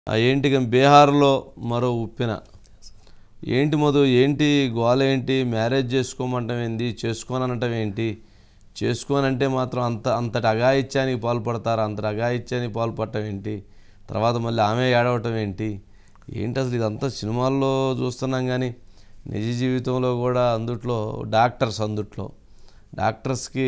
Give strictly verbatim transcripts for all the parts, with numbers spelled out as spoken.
ఆ ఏంటి బీహార్లో మరో ఉప్పెన. ఏంటి మధు, ఏంటి గోల, ఏంటి మ్యారేజ్ చేసుకోమంటం ఏంది, చేసుకోననటం ఏంటి, చేసుకోనంటే మాత్రం అంత అంతటి అఘాయిత్యానికి పాల్పడతారు, అంతటి అఘాయిత్యానికి పాల్పడటం ఏంటి, తర్వాత మళ్ళీ ఆమె ఏడవటం ఏంటి, ఏంటి అసలు ఇదంతా సినిమాల్లో చూస్తున్నాం కానీ నిజ జీవితంలో కూడా అందుట్లో డాక్టర్స్ అందుట్లో డాక్టర్స్కి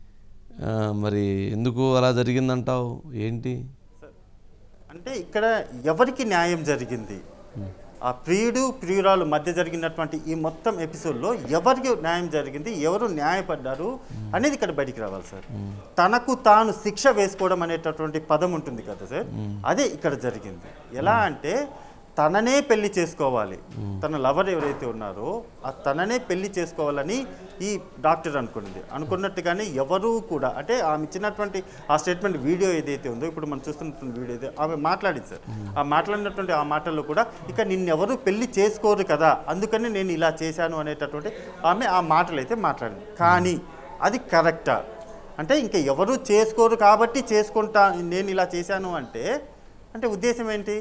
మరి ఎందుకు అలా జరిగిందంటావు ఏంటి? అంటే ఇక్కడ ఎవరికి న్యాయం జరిగింది? ఆ ప్రియుడు ప్రియురాలు మధ్య జరిగినటువంటి ఈ మొత్తం ఎపిసోడ్లో ఎవరికి న్యాయం జరిగింది, ఎవరు న్యాయపడ్డారు అనేది ఇక్కడ బయటికి రావాలి సార్. తనకు తాను శిక్ష వేసుకోవడం అనేటటువంటి పదం ఉంటుంది కదా సార్, అదే ఇక్కడ జరిగింది. ఎలా అంటే తననే పెళ్లి చేసుకోవాలి, తన లవర్ ఎవరైతే ఉన్నారో ఆ తననే పెళ్లి చేసుకోవాలని ఈ డాక్టర్ అనుకున్నది. అనుకున్నట్టుగానే ఎవరు కూడా అంటే ఆమె ఇచ్చినటువంటి ఆ స్టేట్మెంట్ వీడియో ఏదైతే ఉందో, ఇప్పుడు మనం చూస్తున్నటువంటి వీడియో అయితే ఆమె మాట్లాడింది సార్. ఆ మాట్లాడినటువంటి ఆ మాటల్లో కూడా ఇక నిన్నెవరు పెళ్లి చేసుకోరు కదా, అందుకని నేను ఇలా చేశాను అనేటటువంటి ఆమె ఆ మాటలు అయితే మాట్లాడింది. కానీ అది కరెక్టా అంటే ఇంకా ఎవరు చేసుకోరు కాబట్టి చేసుకుంటా నేను ఇలా చేశాను అంటే అంటే ఉద్దేశం ఏంటి?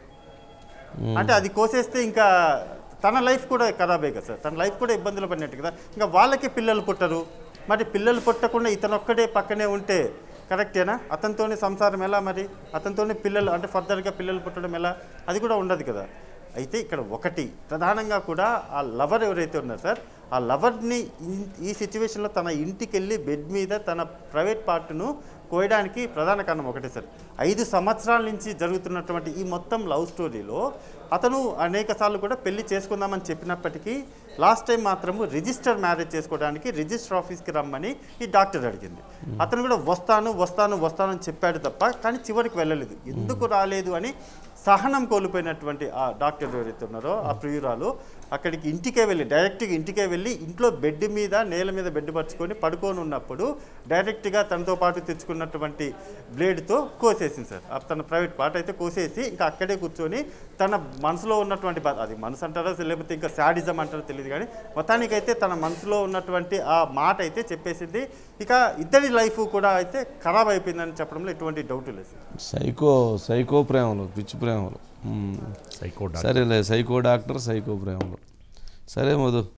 అంటే అది కోసేస్తే ఇంకా తన లైఫ్ కూడా ఖరాబే కదా సార్, తన లైఫ్ కూడా ఇబ్బందులు పడినట్టు కదా. ఇంకా వాళ్ళకి పిల్లలు పుట్టరు, మరి పిల్లలు పుట్టకుండా ఇతను ఒక్కడే పక్కనే ఉంటే కరెక్టేనా? అతనితోనే సంసారం ఎలా, మరి అతనితోనే పిల్లలు అంటే ఫర్దర్గా పిల్లలు పుట్టడం ఎలా, అది కూడా ఉండదు కదా. అయితే ఇక్కడ ఒకటి ప్రధానంగా కూడా ఆ లవర్ ఎవరైతే ఉన్నారు సార్, ఆ లవర్ని ఈ సిచ్యువేషన్లో తన ఇంటికి వెళ్ళి బెడ్ మీద తన ప్రైవేట్ పార్ట్ను కోయడానికి ప్రధాన కారణం ఒకటే సార్. ఐదు సంవత్సరాల నుంచి జరుగుతున్నటువంటి ఈ మొత్తం లవ్ స్టోరీలో అతను అనేక సార్లు కూడా పెళ్లి చేసుకుందామని చెప్పినప్పటికీ లాస్ట్ టైం మాత్రము రిజిస్టర్ మ్యారేజ్ చేసుకోవడానికి రిజిస్టర్ ఆఫీస్కి రమ్మని ఈ డాక్టర్ అడిగింది. అతను కూడా వస్తాను వస్తాను వస్తాను అని చెప్పాడు తప్ప కానీ చివరికి వెళ్ళలేదు. ఎందుకు రాలేదు అని సహనం కోల్పోయినటువంటి ఆ డాక్టర్ ఎవరైతే ఉన్నారో ఆ ప్రియురాలు అక్కడికి ఇంటికే వెళ్ళి డైరెక్ట్గా ఇంటికే వెళ్ళి ఇంట్లో బెడ్ మీద నేల మీద బెడ్ పరుచుకొని పడుకొని ఉన్నప్పుడు డైరెక్ట్గా తనతో పాటు తెచ్చుకున్నటువంటి బ్లేడ్తో కోసేసింది సార్. తన ప్రైవేట్ పార్ట్ అయితే కోసేసి ఇంకా అక్కడే కూర్చొని తన మనసులో ఉన్నటువంటి అది మనసు అంటారో లేకపోతే ఇంకా శాడిజం అంటారో తెలియదు కానీ మొత్తానికైతే తన మనసులో ఉన్నటువంటి ఆ మాట అయితే చెప్పేసింది. ఇక ఇద్దరి లైఫ్ కూడా అయితే ఖరాబ్ అయిపోయిందని చెప్పడంలో ఎటువంటి డౌట్ లేదు. సైకో సైకో ప్రేమలు, పిచ్చి ప్రేమలు, సైకో సరేలే, సైకో డాక్టర్ సైకో ప్రేమలు. సరే మధు.